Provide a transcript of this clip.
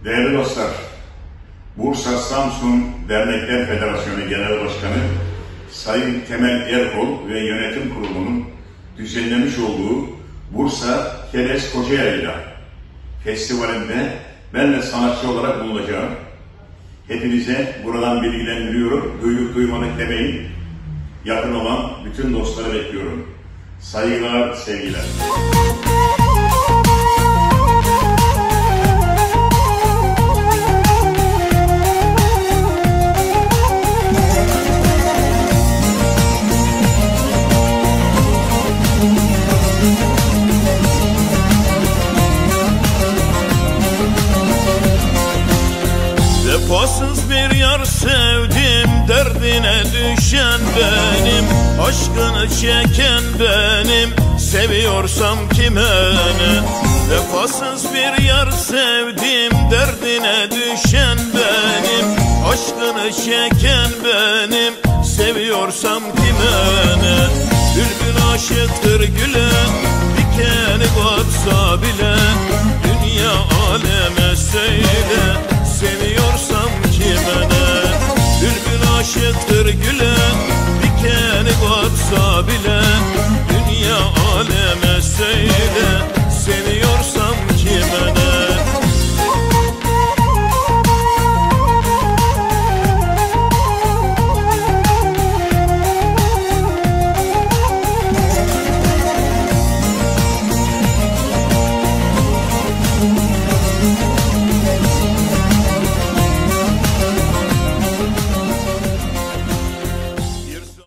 Değerli dostlar, Bursa Samsun Dernekler Federasyonu Genel Başkanı Sayın Temel Erkol ve Yönetim Kurulu'nun düzenlemiş olduğu Bursa Keles Kocaeli Festivali'nde ben de sanatçı olarak bulunacağım. Hepinize buradan bilgilendiriyorum. Duyduk duymadık demeyin. Yakın olan bütün dostları bekliyorum. Saygılar, sevgiler. Vefasız bir yar sevdim, derdine düşen benim, aşkını çeken benim, seviyorsam kime ne? Vefasız bir yar sevdim, derdine düşen benim, aşkını çeken benim, seviyorsam kime ne? Bülbül aşıktır güle, dikeni batsa bile, dünya aleme söyle, seviyorsam kime ne? Bülbül aşıktır güle, dikeni batsa bile,